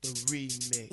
the remix.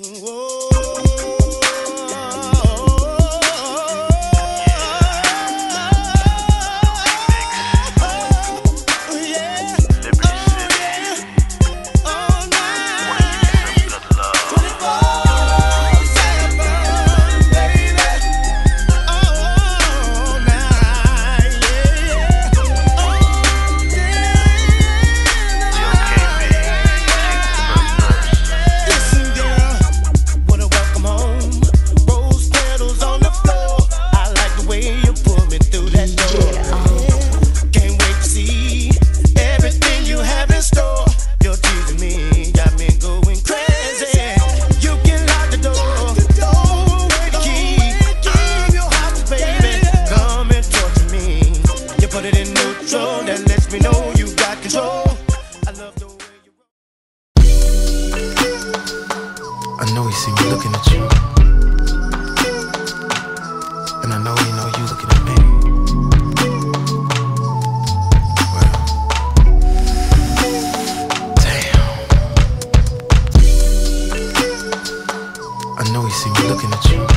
Put it in neutral, that lets me know you got control. I love the way you I know he see me looking at you, and I know you looking at me. Well, damn. I know he see me looking at you.